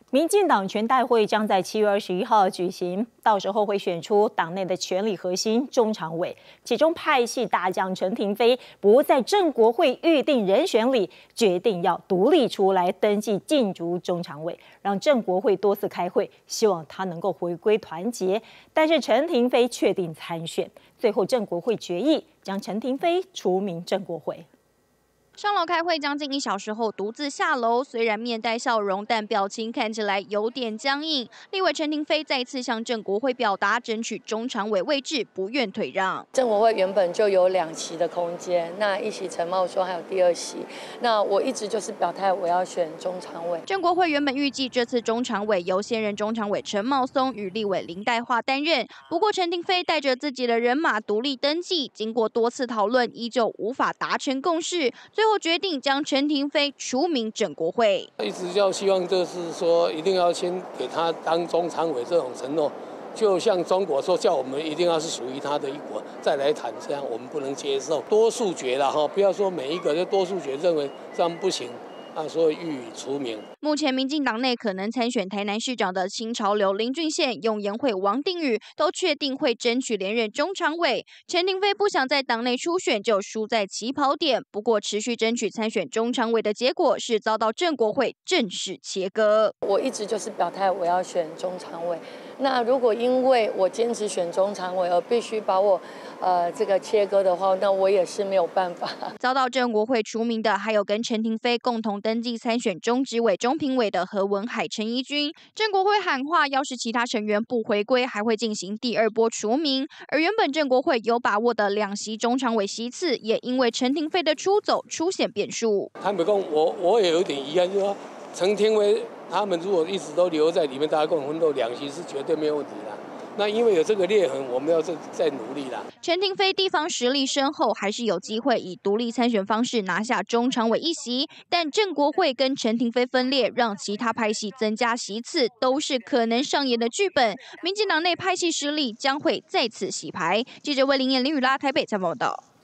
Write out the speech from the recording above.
民进党全代会将在7月21号举行，到时候会选出党内的权力核心中常委，其中派系大将陈亭妃不在正国会预定人选里，决定要独立出来登记竞逐中常委，让正国会多次开会，希望他能够回归团结。但是陈亭妃确定参选，最后正国会决议将陈亭妃除名正国会。 上楼开会将近1小时后，独自下楼。虽然面带笑容，但表情看起来有点僵硬。立委陈亭妃再次向正国会表达争取中常委位置，不愿退让。 正国会原本就有2席的空间，那1席陈茂说还有第2席，那我一直就是表态我要选中常委。 正国会原本预计这次中常委由现任中常委陈茂松与立委林岱樺担任，不过陈亭妃带着自己的人马独立登记，经过多次讨论，依旧无法达成共识，最后决定将陈亭妃除名正国会。 一直要希望就是说，一定要先给他当中常委这种承诺，就像中国说叫我们一定要是属于他的一国再来谈，这样我们不能接受。多数决了哈，不要说每一个就多数决认为这样不行。 所以予以除名。 目前民进党内可能参选台南市长的新潮流林俊宪、永延会王定宇都确定会争取连任中常委。陈亭妃不想在党内初选就输在起跑点，不过持续争取参选中常委的结果是遭到正国会正式切割。 我一直就是表态我要选中常委。那如果因为我坚持选中常委而必须把我这个切割的话，那我也是没有办法。 遭到正国会除名的还有跟陈亭妃共同登记参选中执委、中评委的何文海、陈怡君。正国会喊话，要是其他成员不回归，还会进行第2波除名。而原本正国会有把握的2席中常委席次，也因为陈亭妃的出走出现变数。 坦白讲，我也有点遗憾，就是说陈亭妃他们如果一直都留在里面，大家共同奋斗2席是绝对没有问题的。 那因为有这个裂痕，我们要再努力啦。 陈亭妃地方实力深厚，还是有机会以独立参选方式拿下中常委1席。但正国会跟陈亭妃分裂，让其他派系增加席次，都是可能上演的剧本。民进党内派系失利将会再次洗牌。记者魏林燕、林雨拉台北采访报道。